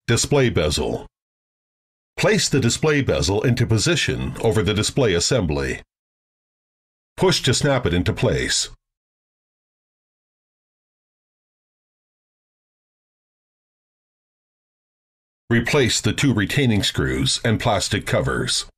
Display bezel. Place the display bezel into position over the display assembly. Push to snap it into place. Replace the two retaining screws and plastic covers.